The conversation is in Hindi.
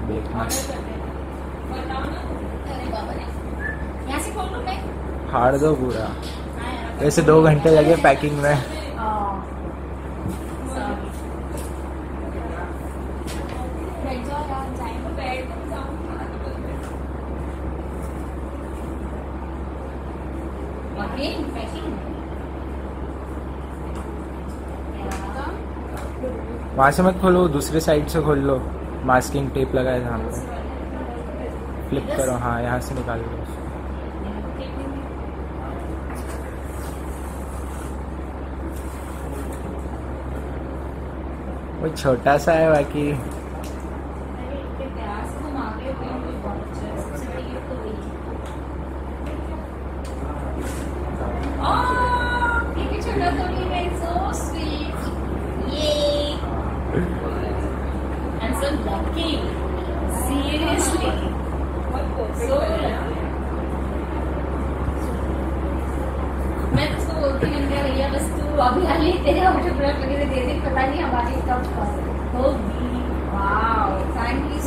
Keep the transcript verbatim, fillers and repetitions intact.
देखना। यहाँ से खोल लूँ मैं? फाड़ दो पूरा। वैसे दो घंटे लगे पैकिंग में। वहाँ से मत खोलो, दूसरे साइड से खोल लो। मास्किंग टेप लगा है यहाँ पे, फ्लिप करो। हाँ यहाँ से निकाल लो। वो छोटा सा है बाकी। अभी हाली तेरे ऑटोग्राफ लगे दे दे, पता नहीं हमारी कब होगी। Wow, thank you.